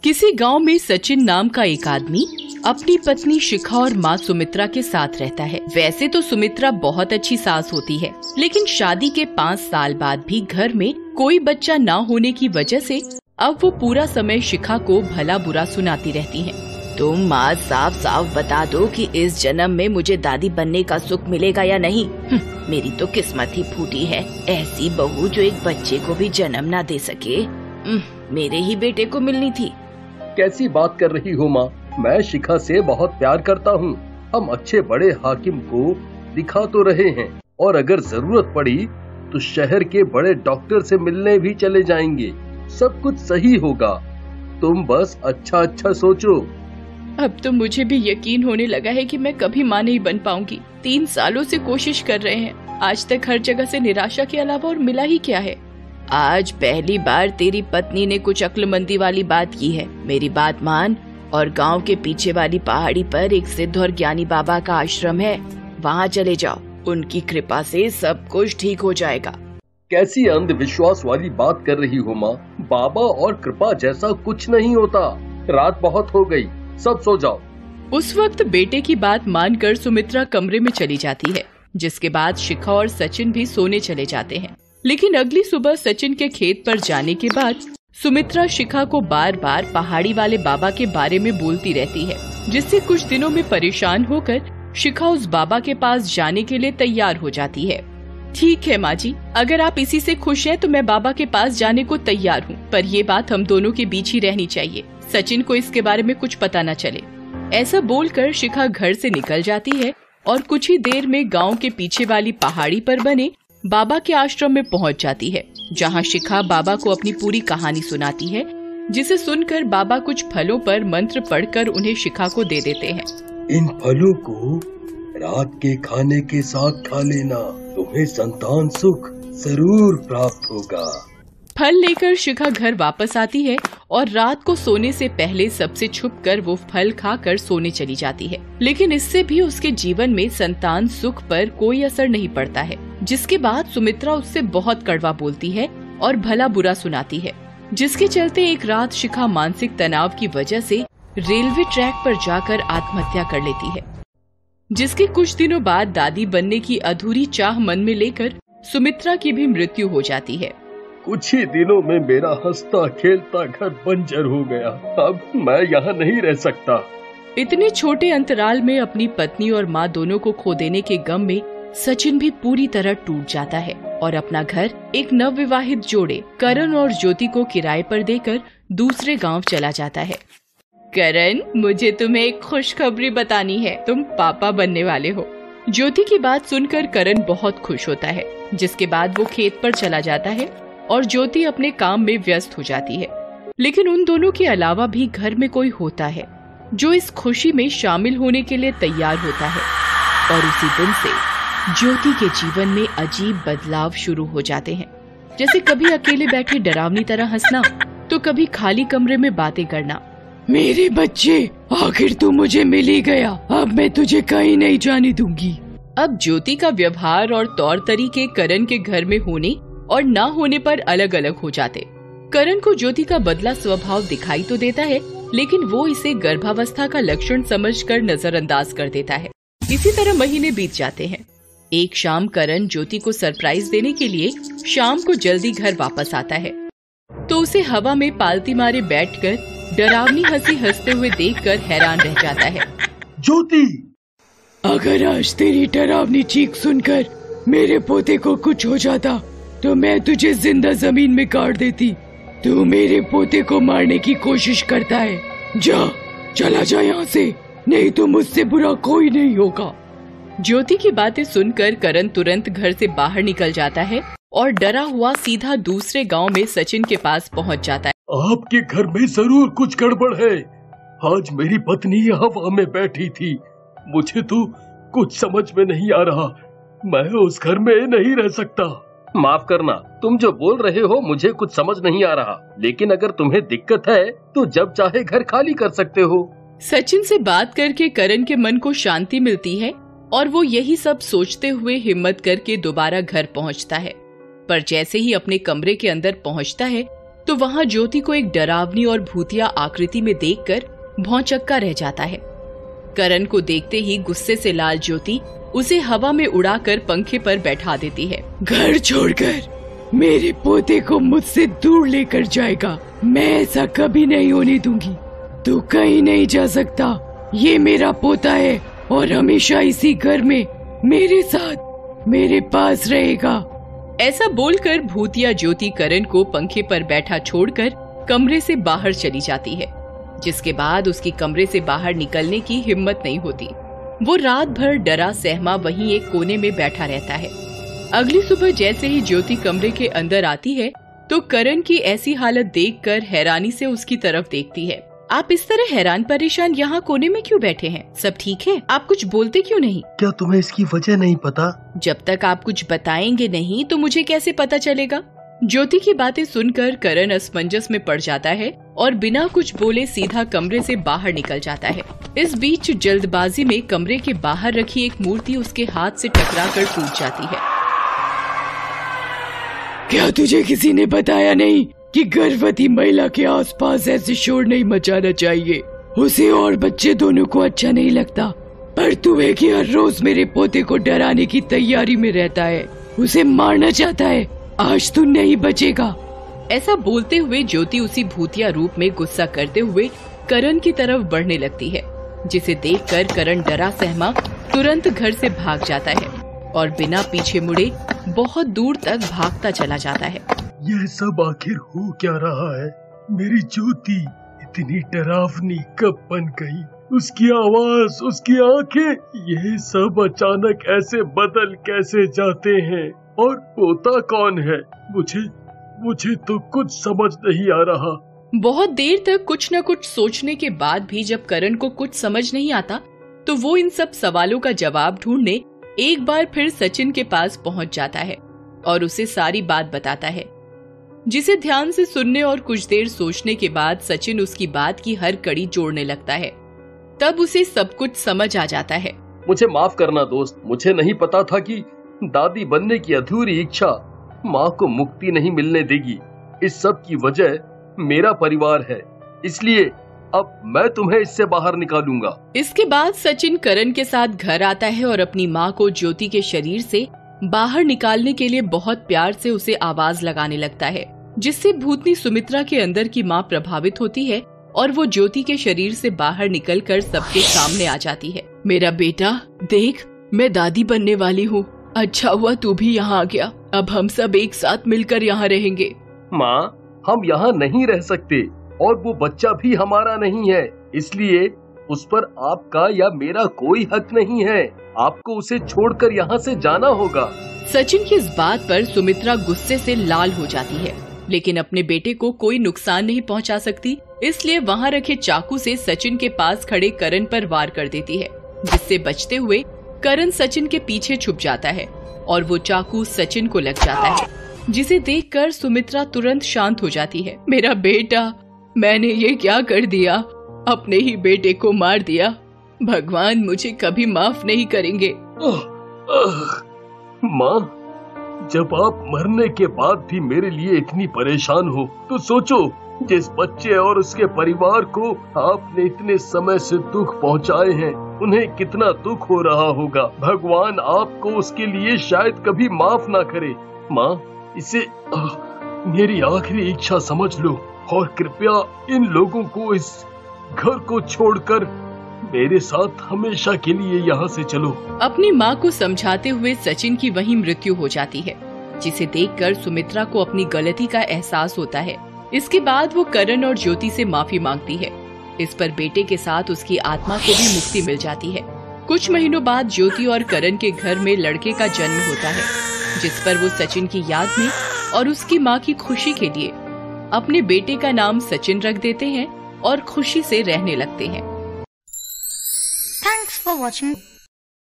किसी गांव में सचिन नाम का एक आदमी अपनी पत्नी शिखा और माँ सुमित्रा के साथ रहता है। वैसे तो सुमित्रा बहुत अच्छी सास होती है, लेकिन शादी के 5 साल बाद भी घर में कोई बच्चा ना होने की वजह से अब वो पूरा समय शिखा को भला बुरा सुनाती रहती हैं। तुम माँ साफ साफ बता दो कि इस जन्म में मुझे दादी बनने का सुख मिलेगा या नहीं। मेरी तो किस्मत ही फूटी है, ऐसी बहू जो एक बच्चे को भी जन्म ना दे सके। मेरे ही बेटे को मिलनी थी। कैसी बात कर रही हो माँ? मैं शिखा से बहुत प्यार करता हूँ। हम अच्छे बड़े हाकिम को दिखा तो रहे हैं और अगर जरूरत पड़ी तो शहर के बड़े डॉक्टर से मिलने भी चले जाएंगे। सब कुछ सही होगा, तुम बस अच्छा सोचो। अब तो मुझे भी यकीन होने लगा है कि मैं कभी माँ नहीं बन पाऊंगी। 3 सालों से कोशिश कर रहे हैं, आज तक हर जगह से निराशा के अलावा और मिला ही क्या है। आज पहली बार तेरी पत्नी ने कुछ अक्लमंदी वाली बात की है। मेरी बात मान और गांव के पीछे वाली पहाड़ी पर एक सिद्ध और ज्ञानी बाबा का आश्रम है, वहाँ चले जाओ। उनकी कृपा से सब कुछ ठीक हो जाएगा। कैसी अंधविश्वास वाली बात कर रही हो माँ? बाबा और कृपा जैसा कुछ नहीं होता। रात बहुत हो गई, सब सो जाओ। उस वक्त बेटे की बात मानकर सुमित्रा कमरे में चली जाती है, जिसके बाद शिखा और सचिन भी सोने चले जाते हैं। लेकिन अगली सुबह सचिन के खेत पर जाने के बाद सुमित्रा शिखा को बार बार पहाड़ी वाले बाबा के बारे में बोलती रहती है, जिससे कुछ दिनों में परेशान होकर शिखा उस बाबा के पास जाने के लिए तैयार हो जाती है। ठीक है माँ जी, अगर आप इसी से खुश हैं तो मैं बाबा के पास जाने को तैयार हूँ, पर ये बात हम दोनों के बीच ही रहनी चाहिए। सचिन को इसके बारे में कुछ पता न चले। ऐसा बोलकर शिखा घर से निकल जाती है और कुछ ही देर में गाँव के पीछे वाली पहाड़ी पर बने बाबा के आश्रम में पहुंच जाती है, जहां शिखा बाबा को अपनी पूरी कहानी सुनाती है, जिसे सुनकर बाबा कुछ फलों पर मंत्र पढ़कर उन्हें शिखा को दे देते हैं। इन फलों को रात के खाने के साथ खा लेना, तुम्हें संतान सुख जरूर प्राप्त होगा। फल लेकर शिखा घर वापस आती है और रात को सोने से पहले सबसे छुपकर वो फल खाकर सोने चली जाती है। लेकिन इससे भी उसके जीवन में संतान सुख पर कोई असर नहीं पड़ता है, जिसके बाद सुमित्रा उससे बहुत कड़वा बोलती है और भला बुरा सुनाती है, जिसके चलते एक रात शिखा मानसिक तनाव की वजह से रेलवे ट्रैक पर जाकर आत्महत्या कर लेती है। जिसके कुछ दिनों बाद दादी बनने की अधूरी चाह मन में लेकर सुमित्रा की भी मृत्यु हो जाती है। कुछ ही दिनों में मेरा हंसता खेलता घर बंजर हो गया। अब मैं यहाँ नहीं रह सकता। इतने छोटे अंतराल में अपनी पत्नी और माँ दोनों को खो देने के गम में सचिन भी पूरी तरह टूट जाता है और अपना घर एक नवविवाहित जोड़े करण और ज्योति को किराए पर देकर दूसरे गांव चला जाता है। करण, मुझे तुम्हें एक खुशखबरी बतानी है, तुम पापा बनने वाले हो। ज्योति की बात सुनकर करण बहुत खुश होता है, जिसके बाद वो खेत पर चला जाता है और ज्योति अपने काम में व्यस्त हो जाती है। लेकिन उन दोनों के अलावा भी घर में कोई होता है जो इस खुशी में शामिल होने के लिए तैयार होता है, और उसी दिन से ज्योति के जीवन में अजीब बदलाव शुरू हो जाते हैं। जैसे कभी अकेले बैठे डरावनी तरह हंसना, तो कभी खाली कमरे में बातें करना। मेरे बच्चे, आखिर तू मुझे मिल ही गया, अब मैं तुझे कहीं नहीं जाने दूंगी। अब ज्योति का व्यवहार और तौर तरीके करण के घर में होने और ना होने पर अलग अलग हो जाते। करण को ज्योति का बदला स्वभाव दिखाई तो देता है, लेकिन वो इसे गर्भावस्था का लक्षण समझकर नजरअंदाज कर देता है। इसी तरह महीने बीत जाते हैं। एक शाम करण ज्योति को सरप्राइज देने के लिए शाम को जल्दी घर वापस आता है, तो उसे हवा में पालती मारे बैठकर डरावनी हंसी हंसते हुए देखकर हैरान रह जाता है। ज्योति, अगर आज तेरी डरावनी चीख सुनकर मेरे पोते को कुछ हो जाता तो मैं तुझे जिंदा जमीन में गाड़ देती। तू मेरे पोते को मारने की कोशिश करता है, चला जा यहाँ से, नहीं तो मुझसे बुरा कोई नहीं होगा। ज्योति की बातें सुनकर करण तुरंत घर से बाहर निकल जाता है और डरा हुआ सीधा दूसरे गांव में सचिन के पास पहुंच जाता है। आपके घर में जरूर कुछ गड़बड़ है। आज मेरी पत्नी हवा में बैठी थी, मुझे तो कुछ समझ में नहीं आ रहा। मैं उस घर में नहीं रह सकता। माफ करना, तुम जो बोल रहे हो मुझे कुछ समझ नहीं आ रहा, लेकिन अगर तुम्हें दिक्कत है तो जब चाहे घर खाली कर सकते हो। सचिन से बात करके करण के मन को शांति मिलती है और वो यही सब सोचते हुए हिम्मत करके दोबारा घर पहुंचता है। पर जैसे ही अपने कमरे के अंदर पहुंचता है, तो वहाँ ज्योति को एक डरावनी और भूतिया आकृति में देखकर भौंचक्का रह जाता है। करण को देखते ही गुस्से से लाल ज्योति उसे हवा में उड़ाकर पंखे पर बैठा देती है। घर छोड़कर मेरे पोते को मुझसे दूर लेकर जाएगा, मैं ऐसा कभी नहीं होने दूंगी। तू कहीं नहीं जा सकता, ये मेरा पोता है और हमेशा इसी घर में मेरे साथ मेरे पास रहेगा। ऐसा बोलकर भूतिया ज्योति करण को पंखे पर बैठा छोड़कर कमरे से बाहर चली जाती है, जिसके बाद उसकी कमरे से बाहर निकलने की हिम्मत नहीं होती। वो रात भर डरा सहमा वहीं एक कोने में बैठा रहता है। अगली सुबह जैसे ही ज्योति कमरे के अंदर आती है तो करण की ऐसी हालत देखकर हैरानी से उसकी तरफ देखती है। आप इस तरह हैरान परेशान यहाँ कोने में क्यों बैठे हैं? सब ठीक है? आप कुछ बोलते क्यों नहीं? क्या तुम्हें इसकी वजह नहीं पता? जब तक आप कुछ बताएंगे नहीं तो मुझे कैसे पता चलेगा? ज्योति की बातें सुनकर करण असमंजस में पड़ जाता है और बिना कुछ बोले सीधा कमरे से बाहर निकल जाता है। इस बीच जल्दबाजी में कमरे के बाहर रखी एक मूर्ति उसके हाथ से टकराकर टूट जाती है। क्या तुझे किसी ने बताया नहीं कि गर्भवती महिला के आसपास ऐसे शोर नहीं मचाना चाहिए? उसे और बच्चे दोनों को अच्छा नहीं लगता, पर तू है कि हर रोज मेरे पोते को डराने की तैयारी में रहता है, उसे मारना चाहता है। आज तू नहीं बचेगा। ऐसा बोलते हुए ज्योति उसी भूतिया रूप में गुस्सा करते हुए करण की तरफ बढ़ने लगती है, जिसे देखकर करण डरा सहमा तुरंत घर से भाग जाता है और बिना पीछे मुड़े बहुत दूर तक भागता चला जाता है। यह सब आखिर हो क्या रहा है? मेरी ज्योति इतनी डरावनी कब बन गई? उसकी आवाज, उसकी आंखें, ये सब अचानक ऐसे बदल कैसे जाते हैं? और पोता कौन है? मुझे तो कुछ समझ नहीं आ रहा। बहुत देर तक कुछ न कुछ सोचने के बाद भी जब करण को कुछ समझ नहीं आता तो वो इन सब सवालों का जवाब ढूंढने एक बार फिर सचिन के पास पहुंच जाता है और उसे सारी बात बताता है, जिसे ध्यान से सुनने और कुछ देर सोचने के बाद सचिन उसकी बात की हर कड़ी जोड़ने लगता है। तब उसे सब कुछ समझ आ जाता है। मुझे माफ करना दोस्त, मुझे नहीं पता था कि दादी बनने की अधूरी इच्छा माँ को मुक्ति नहीं मिलने देगी। इस सब की वजह मेरा परिवार है, इसलिए अब मैं तुम्हें इससे बाहर निकालूंगा। इसके बाद सचिन करण के साथ घर आता है और अपनी माँ को ज्योति के शरीर से बाहर निकालने के लिए बहुत प्यार से उसे आवाज लगाने लगता है, जिससे भूतनी सुमित्रा के अंदर की माँ प्रभावित होती है और वो ज्योति के शरीर से बाहर निकलकर सबके सामने आ जाती है। मेरा बेटा देख, मैं दादी बनने वाली हूँ। अच्छा हुआ तू भी यहाँ आ गया, अब हम सब एक साथ मिलकर यहाँ रहेंगे। माँ, हम यहाँ नहीं रह सकते और वो बच्चा भी हमारा नहीं है, इसलिए उस पर आपका या मेरा कोई हक नहीं है। आपको उसे छोड़कर यहाँ से जाना होगा। सचिन की इस बात पर सुमित्रा गुस्से से लाल हो जाती है, लेकिन अपने बेटे को कोई नुकसान नहीं पहुँचा सकती, इसलिए वहाँ रखे चाकू से सचिन के पास खड़े करण पर वार कर देती है, जिससे बचते हुए करण सचिन के पीछे छुप जाता है और वो चाकू सचिन को लग जाता है, जिसे देखकर सुमित्रा तुरंत शांत हो जाती है। मेरा बेटा, मैंने ये क्या कर दिया? अपने ही बेटे को मार दिया। भगवान मुझे कभी माफ नहीं करेंगे। माँ, जब आप मरने के बाद भी मेरे लिए इतनी परेशान हो तो सोचो, जिस बच्चे और उसके परिवार को आपने इतने समय से दुख पहुंचाए हैं, उन्हें कितना दुख हो रहा होगा। भगवान आपको उसके लिए शायद कभी माफ ना करे। माँ, इसे मेरी आखिरी इच्छा समझ लो और कृपया इन लोगों को, इस घर को छोड़कर मेरे साथ हमेशा के लिए यहाँ से चलो। अपनी माँ को समझाते हुए सचिन की वहीं मृत्यु हो जाती है, जिसे देखकर सुमित्रा को अपनी गलती का एहसास होता है। इसके बाद वो करण और ज्योति से माफी मांगती है। इस पर बेटे के साथ उसकी आत्मा को भी मुक्ति मिल जाती है। कुछ महीनों बाद ज्योति और करण के घर में लड़के का जन्म होता है, जिस पर वो सचिन की याद में और उसकी माँ की खुशी के लिए अपने बेटे का नाम सचिन रख देते हैं और खुशी से रहने लगते हैं। Thanks for watching.